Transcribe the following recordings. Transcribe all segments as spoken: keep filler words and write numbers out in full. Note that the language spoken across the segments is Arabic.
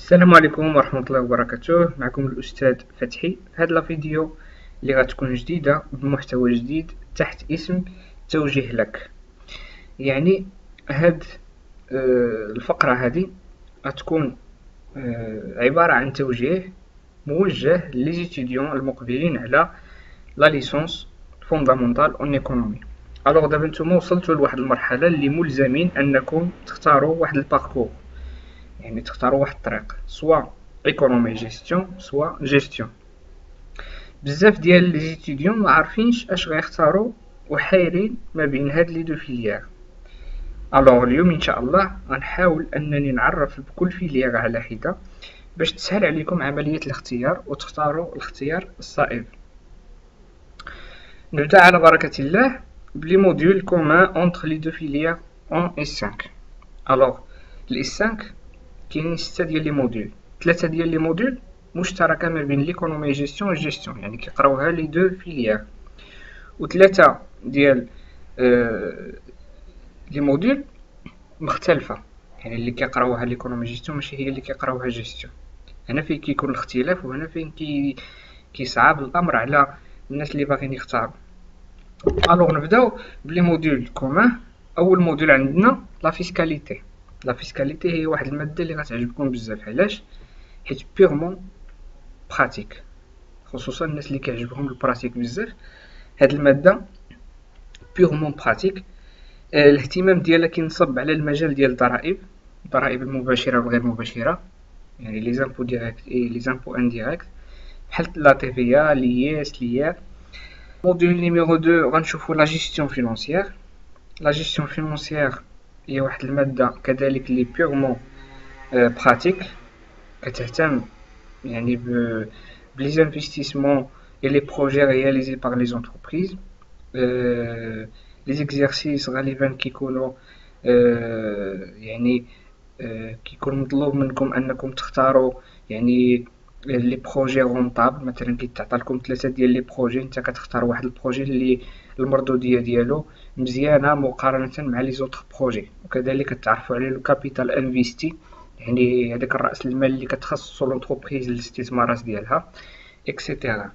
السلام عليكم ورحمة الله وبركاته. معكم الأستاذ فتحي في هذا الفيديو اللي غتكون جديدة بمحتوى جديد تحت اسم توجيه لك. يعني هاد آه، الفقرة هذه غتكون آه، عبارة عن توجيه موجه ليزيتيديون المقبلين على لا ليسونس فوندامونتال اون ايكونومي. الوغ دابا نتوما وصلتوا لواحد المرحلة اللي ملزمين انكم تختاروا واحد الباركور، يعني تختاروا واحد الطريق، سوا ايكونومي جيستيون سوا جيستيون. بزاف ديال لي زيتيديون ما عارفينش اش غيختاروا وحايرين ما بين هاد لي دو فيليير. الوغ اليوم ان شاء الله غنحاول انني نعرف بكل فيليير على حده باش تسهل عليكم عمليه الاختيار وتختاروا الاختيار الصائب. نبدا على بركه الله بلي موديول كومان اونتر لي دو فيليير اون اس خمسة. الوغ الاس خمسة كاينين ستة ديال لي موديول، ثلاثة ديال لي موديول مشتركة ما بين ليكونومي جيستيون و جيستيون، يعني كيقراوها لي دو فيليير، وثلاثة ديال آه لي موديول مختلفة، يعني اللي كيقراوها ليكونومي جيستيون ماشي هي اللي كيقراوها جيستيون. هنا فين كيكون الاختلاف، وهنا فين كي كيصعب الامر على الناس اللي باغيين يختاروا. الوغ نبداو بلي موديول كومان. اول موديول عندنا لا فيسكاليتي. لا فيسكاليتي هي واحد الماده اللي غتعجبكم بزاف. علاش؟ حيت بيغمون براتيك، خصوصا الناس اللي كيعجبهم البراتيك بزاف. هاد الماده بيغمون براتيك. آه الاهتمام ديالها كينصب على المجال ديال الضرائب، الضرائب المباشره والغير مباشره، يعني لي زامبو ديريكت اي لي زامبو انديريكت، بحال لا تي في ا لياس ليا. موديول نيميرو اثنين غنشوفو لا جيستيون فينانسيير. لا جيستيون فينانسيير هي واحد الماده كذلك لي بيغمون براتيك، كتهتم يعني ب بلي زانفستيسمون et les projets réalisés par les entreprises. euh, les exercices غالبا كيكونوا euh, يعني euh, كيكون مطلوب منكم انكم تختاروا يعني لي بروجي رونطابل. مثلا كيتعطى لكم ثلاثه ديال لي بروجي، انت كتختار واحد البروجي اللي المردوديه ديالو مزيانه مقارنه مع لي زوطخ بروجي، وكذلك كتعرفوا على لو كابيتال انفيستي، يعني هذاك الراس المال اللي كتخصصو لونتربريز للاستثمارات ديالها اكسيتيرا.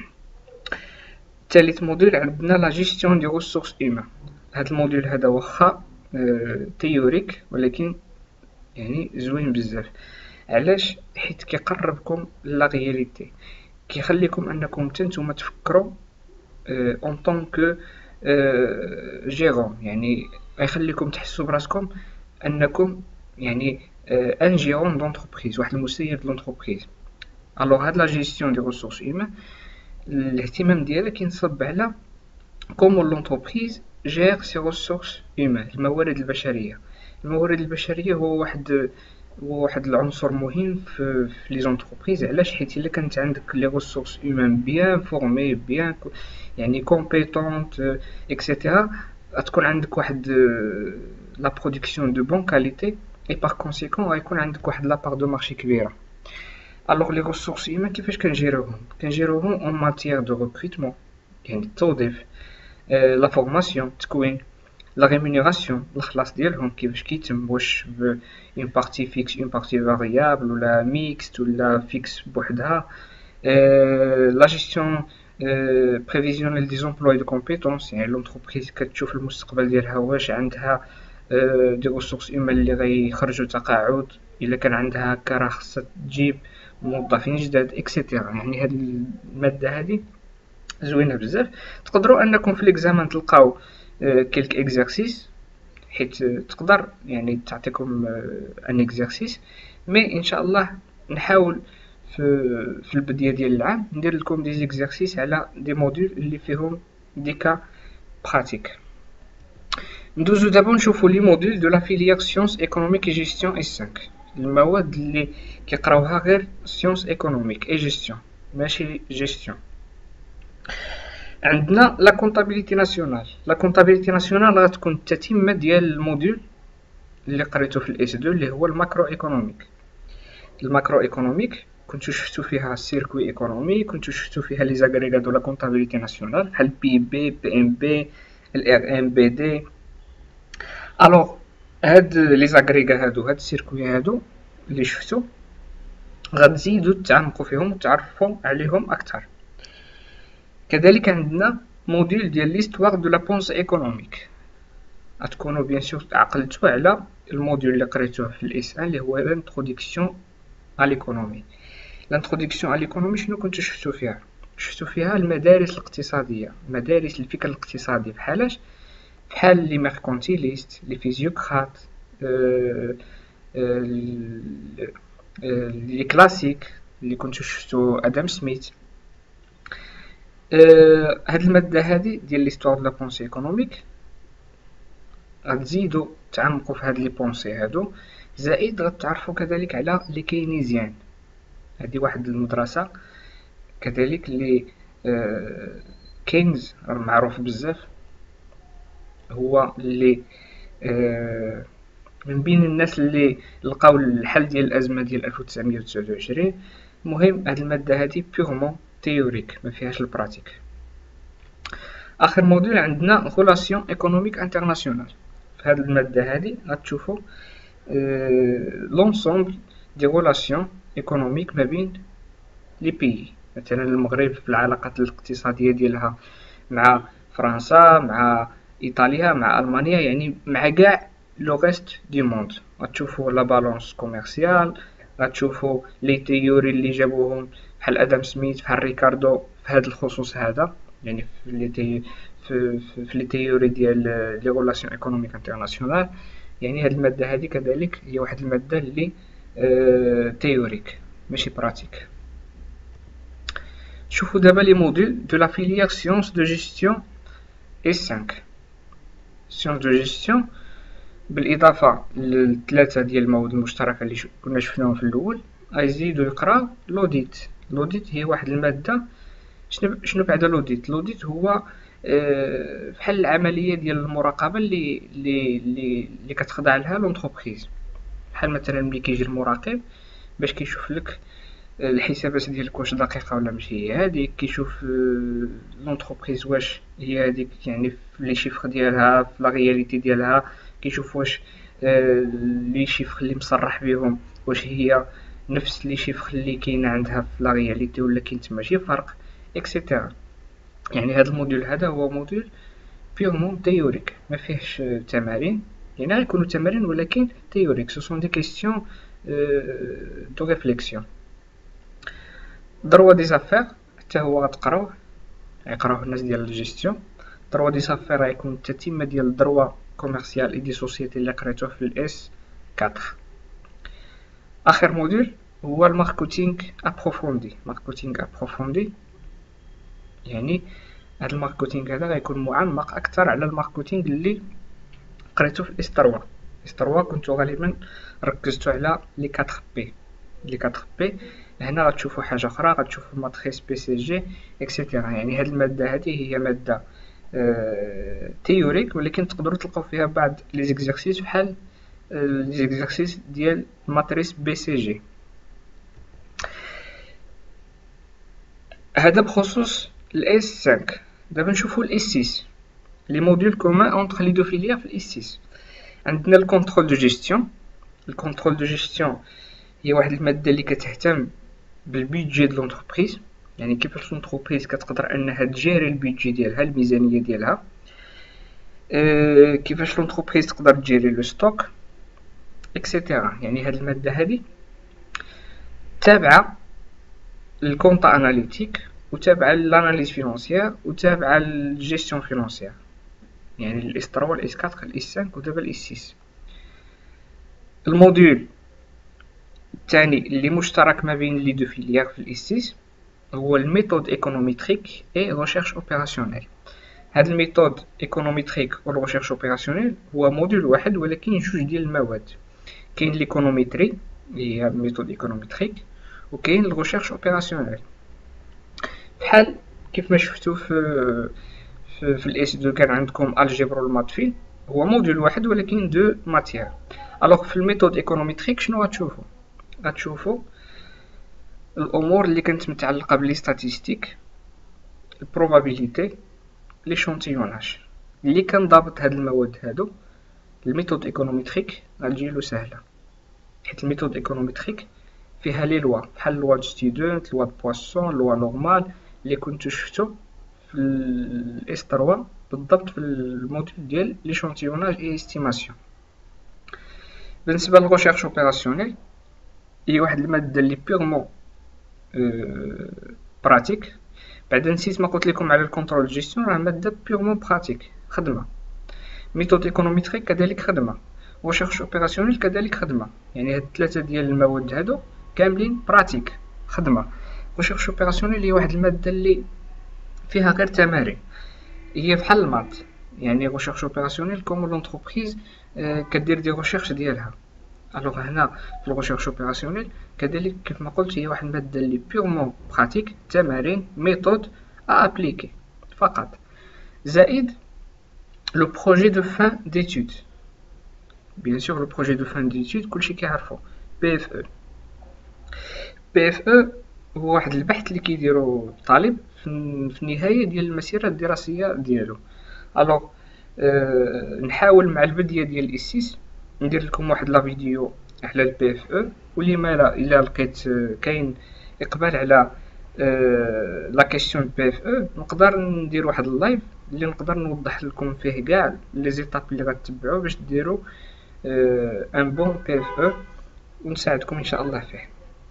ثالث موديل عندنا لا جيستيون دي ريسورس هيومان. هذا الموديل هذا واخا اه تيوريك ولكن يعني زوين بزاف. علاش؟ حيت كيقربكم لا رياليتي، كيخليكم انكم نتوما تفكروا اون طون كو جيرون، يعني غيخليكم تحسوا براسكم انكم يعني ان جيرون دونتربريز، واحد المسير دونتربريز. الوغ هاد لا جيستيون دي ريسورس هيومان الاهتمام ديالها كينصب على كومون لونتربريز جير سي ريسورس هيومان، الموارد البشريه. الموارد البشريه هو واحد هو واحد العنصر مهم في في لي زونتربريز. علاش؟ حيت الا كانت عندك لي ريسورس هيومان بيان فورمي بيان يعني كومبيتونت اكسيتيرا، غتكون عندك واحد لا برودكسيون دو بون كاليتي اي بار كونسيكون غيكون عندك واحد لابار دو مارشي كبيره. الوغ لي ريسورس هيومان كيفاش كنجيروهم؟ كنجيروهم اون ماتيير دو ريكروتمون، يعني التوظيف، لا فورماسيون التكوين، لا ريمونيراسيون الخلاص ديالهم كيفاش كيتم، واش ب اون بارتي فيكس اون بارتي فاريابل ولا ميكست ولا فيكس بوحدها، لا جيستيون بريفيزيونيل دي زومبلوي دو كومبيتونس، يعني لونتربريز كتشوف المستقبل ديالها واش عندها دي ريسورس هيومان اللي غيخرجوا تقاعد، الا كان عندها هكا راه خاصها تجيب موظفين جداد اكسيتيرا. يعني هاد الماده هذه زوينه بزاف. تقدروا انكم في ليكزامان تلقاو كيلك اكزرسيس، حيت تقدر يعني تعطيكم ان اكزرسيس، مي ان شاء الله نحاول في في البدايه ديال العام ندير لكم دي زيكزرسيس على دي موديول اللي فيهم دي كا براتيك. ندوزو دابا نشوفو لي موديول دو لا فيليير سيونس ايكونوميك اي جيستيون اس خمسة، المواد اللي كيقراوها غير سيونس ايكونوميك اي جيستيون ماشي جيستيون. عندنا لا كونطابيليتي ناسيونال. لا كونطابيليتي ناسيونال غتكون التتمه ديال الموديول اللي قريتو في الاس اثنين اللي هو الماكرو ايكونوميك. الماكرو ايكونوميك كنتو شفتو فيها السيركوي ايكونومي، كنتو شفتو فيها لي زاغريغا دو لا كونطابيليتي ناسيونال بحال بي بي بي ام بي الار ام بي دي. الوغ هاد لي زاغريغا هادو هاد السيركوي هادو اللي شفتو غتزيدو تعمقوا فيهم وتعرفوا عليهم اكثر. كذلك عندنا موديل ديال ليستوار دو لا بونسي ايكونوميك. غتكونوا بيان سور عقلتوا على الموديل اللي قريتوه في الاس ان اللي هو لانتروداكسيون ا ليكونومي. لانتروداكسيون ا ليكونومي شنو كنتو شفتوا فيها؟ شفتوا فيها المدارس الاقتصاديه، مدارس الفكر الاقتصادي، بحالاش بحال لي ميركونتيليست، لي فيزيوقراط، أه أه لي كلاسيك اللي كنتو شفتوا ادم سميث. أه هاد الماده هادي ديال ليستوار دو لا بونسي ايكونوميك غتزيدو تعمقوا في هاد لي بونسي هادو، زائد غتعرفوا كذلك على لي كينيزيان. هادي واحد المدرسه كذلك اللي أه كينز معروف بزاف، هو اللي أه من بين الناس اللي لقاو الحل ديال الازمه ديال ألف وتسعمية وتسعة وعشرين. المهم هاد الماده هادي بيغمون تيوريك ما فيهاش البراتيك. اخر موديل عندنا غولاسيون ايكونوميك انترناسيونال. في هاد الماده هادي غتشوفوا لونسومبل دي غولاسيون ايكونوميك ما بين لي بيي. مثلا المغرب في العلاقات الاقتصاديه ديالها مع فرنسا، مع ايطاليا، مع المانيا، يعني مع كاع لو ريست دي موند. غتشوفوا لا بالونس كوميرسيال، غتشوفوا لي تيوري اللي جابوهم بحال ادم سميث بحال ريكاردو في هذا الخصوص هذا، يعني في لي تي في في لي تيوري ديال لي غولاسيون ايكونوميك انترناسيونال. يعني هاد الماده هذه كذلك هي واحد الماده اللي آه تيوريك ماشي براتيك. شوفوا دابا لي موديل دو لا فيليير سيونس دو جيستيون اس خمسة. سيونس دو جيستيون بالاضافه للثلاثه ديال المواد المشتركه اللي كنا شفناهم في الاول، غيزيدو يقراو لوديت. لوديت هي واحد الماده. شنو شنو بعدا لوديت؟ لوديت هو أه بحال العمليه ديال المراقبه اللي اللي اللي, اللي كتخضع لها لونتربريز. بحال مثلا ملي كيجي المراقب باش كيشوف لك الحسابات ديالك واش دقيقه ولا ماشي هي هذيك، كيشوف لونتربريز واش هي هذيك يعني في لي شيفر ديالها في لا رياليتي ديالها، كيشوف واش لي شيفر اللي مصرح بهم واش هي نفس لي شيفر اللي كاينه عندها في لا رياليتي ولا كاين تما شي فرق اكسيتيرا. يعني هذا الموديل هذا هو موديل بيغمون تيوريك ما فيهش تمارين، يعني غيكونوا تمارين ولكن تيوريك. سو سون دي كيسيون دو ريفليكسيون. دروا دي زافير حتى هو غتقراوه، غيقراوه الناس ديال الجيستيون. دروا دي زافير غيكون التتمه ديال دروا كوميرسيال اي دي سوسيتي اللي قريتوه في الاس أربعة. اخر موديل هو الماركتينغ ابروفوندي. ماركتينغ ابروفوندي يعني هاد الماركتينغ هذا غيكون معمق اكثر على الماركتينغ اللي قريتو في الاس ثلاثة. الاس ثلاثة كنتو غالبا ركزتو على لي أربعة بي. لي أربعة بي هنا غتشوفوا حاجه اخرى، غتشوفوا ماتريس بي سي جي اكسيتيرا. يعني هاد الماده هذه هي ماده آه تيوريك، ولكن تقدروا تلقاو فيها بعض لي زيكزارسيس بحال لي زيكزارسيس ديال ماتريس بي سي جي. هذا بخصوص الاس خمسة. دابا نشوفوا الاس ستة، لي موديل كومان اونطخ لي دو فيليير في الاس ستة. عندنا الكونترول دو جيستيون. الكونترول دو جيستيون هي واحد الماده اللي كتهتم بالبيدجي د لونتربريز، يعني كيفاش لونتربريز كتقدر انها تجيري البيدجي ديالها، الميزانيه ديالها، أه كيفاش لونتربريز تقدر تجيري لو ستوك اكسيتيرا. يعني هاد الماده هذه تابعه للكونطا اناليتيك وتابعه للاناليز فينانسيير وتابعه للجيستيون فينانسيير. يعني الاس ثلاثة والاس أربعة الاس خمسة ودابا الاس ستة. الموديل الثاني اللي مشترك ما بين لي دو فيليير في الاس ستة هو الميثود ايكونوميتريك اي ريشيرش اوبيراسيونيل. هاد الميثود ايكونوميتريك و ريشيرش اوبيراسيونيل هو موديل واحد ولكن جوج ديال المواد. كاين ليكونوميتري اللي هي الميثود ايكونوميتريك، وكاين الريشيرش اوبيراسيونيل. بحال كيف ما شفتوا في في, في الاس دو كان عندكم الجبر والماتفيل، هو موديل واحد ولكن دو ماتيير. الوغ في الميثود ايكونوميتريك شنو غتشوفوا؟ غتشوفوا الامور اللي كانت متعلقه بلي ستاتيستيك، البروبابيليتي، ليشونتيوناج. اللي كان ضابط هاد المواد هادو الميثود ايكونوميتريك غتجيلو سهله، حيت الميثود ايكونوميتريك فيها لي لوا بحال لوا دو ستودنت، لوا دو بواسون، لوا نورمال اللي كنتو شفتو في الاس ثلاثة بالضبط في الموديل ديال ليشونتيوناج اي استيماسيون. بالنسبه للغوشيرش اوبيراسيونيل هي واحد الماده اللي بيغمون براتيك. بعدا نسيت ما قلت لكم على الكونترول جيستيون، راه ماده بيغمون براتيك خدمه. ميثود ايكونوميتريك كذلك خدمه، ريشيرش اوبيراسيونيل كذلك خدمه. يعني هاد الثلاثه ديال المواد هادو كاملين براتيك خدمه. ريشيرش اوبيراسيونيل هي واحد الماده اللي فيها غير تمارين، هي بحال المات. يعني ريشيرش اوبيراسيونيل كوم لونتربريز كدير دي ريشيرش ديالها. الوغ هنا في الريشيرش اوبيراسيونيل كذلك كيف ما قلت هي واحد الماده اللي بيغمون براتيك، تمارين، ميثود ابليكي فقط، زائد لو بروجي دو فان ديتود. بيان سور لو بروجي دو فان ديتود كلشي كيعرفو بي اف او. بي اف او هو واحد البحث اللي كيديرو الطالب في النهايه ديال المسيره الدراسيه ديالو. الوغ أه نحاول مع البدايه ديال الاسيس ندير لكم واحد لا فيديو على البي اف او، واللي ما الا لقيت كاين اقبال على أه لا كيسيون بي اف او نقدر ندير واحد اللايف اللي نقدر نوضح لكم فيه كاع لي زيتاب اللي غتتبعوا باش ديروا أه ان بون بي اف او ونساعدكم ان شاء الله فيه.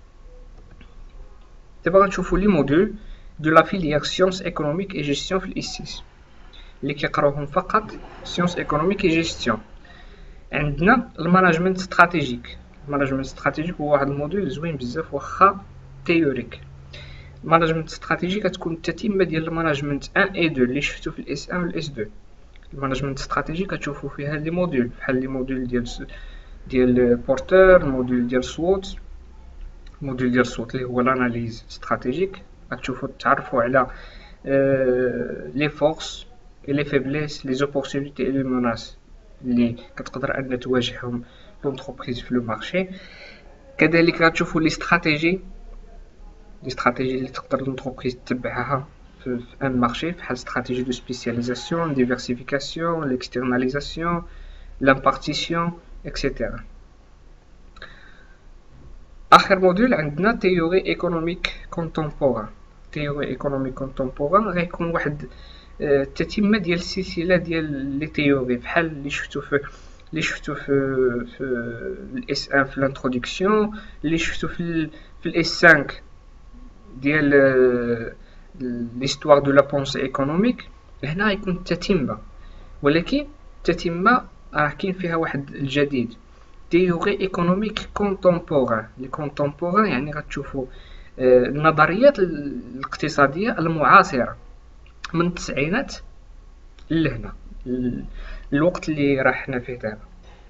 دابا غنشوفوا لي موديول دو لا فيليير سيونس ايكونوميك اي جيستيون في الاسيس اللي كيقراوهم فقط سيونس ايكونوميك اي جيستيون. عندنا الماناجمنت استراتيجيك. الماناجمنت استراتيجيك هو واحد الموديول زوين بزاف واخا تيوريك. الماناجمنت استراتيجي كتكون التتمه ديال الماناجمنت واحد اي اثنين اللي شفتو في الاس واحد والاس اثنين. الماناجمنت استراتيجي كتشوفوا فيها لي موديول بحال لي موديول ديال ديال بورتور، موديول ديال سووت. الموديول ديال سووت اللي هو لاناليز استراتيجيك، كتشوفوا تعرفوا على لي فورس اي لي فيبليس لي زوبورتونيتي اي لي موناس اللي كتقدر ان تواجههم لونتربريز في لو مارشي. كذلك غتشوفوا لي استراتيجي لي استراتيجي اللي تقدر لونتربريز تتبعها في ان مارشي، بحال استراتيجي دو سبيسياليزاسيون، ديفيرسيفيكاسيون، ليكسترناليزاسيون، لامبارتيسيون اكسيتيرا. اخر موديول عندنا تيوري ايكونوميك كونتمبوران. تيوري ايكونوميك كونتمبوران غيكون واحد التتمه ديال السلسله ديال لي تيوري بحال اللي شفتو في اللي شفتو في في الاس واحد في الانتروداكسيون، اللي شفتو في في الاس خمسة ديال ليستوار دو لا بونسي ايكونوميك. هنا غيكون التتمه، ولكن التتمه راه كاين فيها واحد الجديد، تيوري ايكونوميك كونتمبوران. لي كونتمبوران يعني غتشوفوا النظريات الاقتصاديه المعاصره من التسعينات لهنا الوقت اللي راه حنا فيه دابا.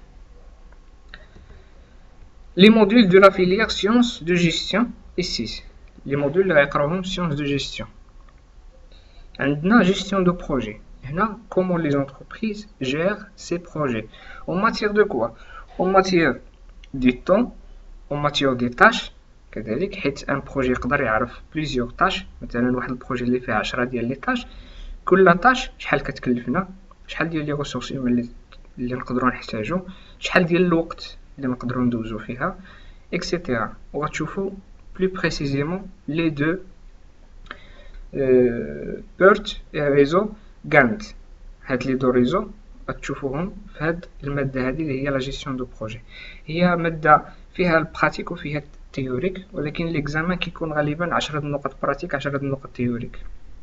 لي موديول دو لا فيليير سيونس دو جيستيون اسيس، لي موديول اللي غيقراوهم سيونس دو جيستيون. عندنا جيستيون دو بروجي. هنا كومون لي زونتربريز جير سي بروجي اون ماتيير دو كوا، اون ماتيير دي طون، اون ماتيير دي تاش. كذلك حيت ان بروجي يقدر يعرف بليزيور تاش، مثلا واحد البروجي اللي فيه عشرة ديال لي تاش، كل تاش شحال كتكلفنا، شحال ديال لي ريسورس اللي اللي نقدروا نحتاجو، شحال ديال الوقت اللي نقدروا ندوزو فيها اكسيتيرا. وغتشوفوا بلو بريسيزيمون لي دو بيرت ريزو غانت. هاد لي دو ريزو غتشوفوهم في هاد الماده هذه اللي هي لا جيستيون دو بروجي. هي ماده فيها البراتيك وفيها التيوريك، ولكن ليكزامان كيكون غالبا عشرة النقط براتيك عشرة النقط تيوريك.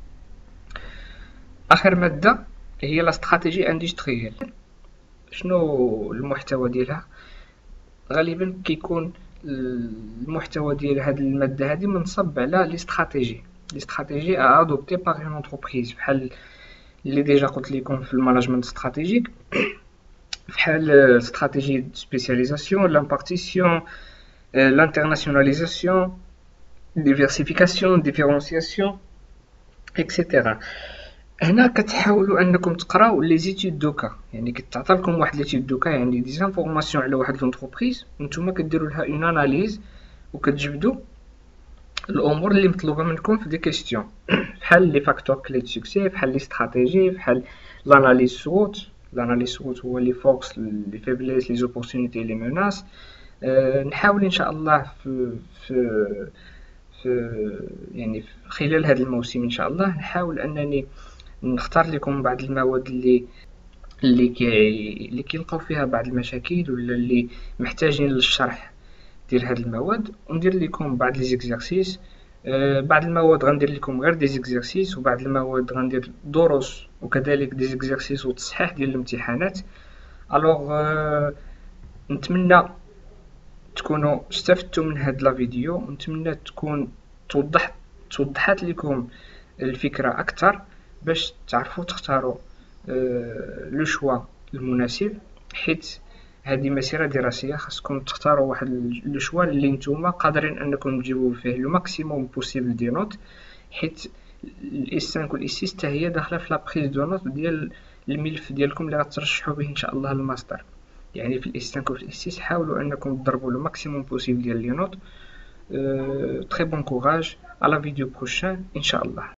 اخر ماده هي لا استراتيجي اندستريال. شنو المحتوى ديالها؟ غالبا كيكون المحتوى ديال هذه الماده هذه منصب على لي استراتيجي لي استراتيجي ادوبتي باغ اون انتربريز، بحال اللي ديجا قلت لكم في الماناجمنت استراتيجيك، بحال استراتيجي سبيسياليزاسيون، لامبارتيسيون، لانترناسيوناليزاسيون، ديفيرسيفيكاسيون، ديفيرونسياسيون اكسيتيرا. هنا كتحاولوا انكم تقراو لي زيتود دوكا، يعني كتعطى لكم واحد ليتود دوكا يعني دي زانفورماسيون على واحد لونتربريز، نتوما كديروا لها اون اناليز وكتجبدوا الامور اللي مطلوبه منكم في دي كيستيون، بحال لي فاكتور كلي دو سوكسي، بحال لي استراتيجي، بحال لاناليز سوت. لاناليز سوت هو لي فورس لي فيبليس لي زوبورتونيتي لي ميناس. آه، نحاول ان شاء الله في في في يعني في خلال هذا الموسم ان شاء الله نحاول انني نختار لكم بعض المواد اللي اللي كي اللي كيلقاو فيها بعض المشاكل ولا اللي محتاجين للشرح ديال هاد المواد، وندير لكم بعض لي زيكزارسيس. آه، بعض المواد غندير لكم غير دي زيكزارسيس، وبعض المواد غندير دروس وكذلك دي زيكزارسيس وتصحيح ديال الامتحانات. الوغ آه، نتمنى تكونوا استفدتوا من هاد لا فيديو، ونتمنى تكون توضح توضحات لكم الفكرة أكثر باش تعرفوا تختاروا آه، لو شوا المناسب، حيت هذه مسيرة دراسية خاصكم تختاروا واحد لو شوا اللي نتوما قادرين انكم تجيبوا فيه لو ماكسيموم بوسيبل دي نوت، حيت الاس خمسة والاس ستة حتى هي داخله في لابريز دو نوت ديال الملف ديالكم اللي غترشحوا به ان شاء الله الماستر. يعني في الاس خمسة والاس ستة حاولوا انكم تضربوا لو ماكسيموم بوسيبل ديال لي نوت. أه، très bon courage à la vidéo prochaine إن شاء الله.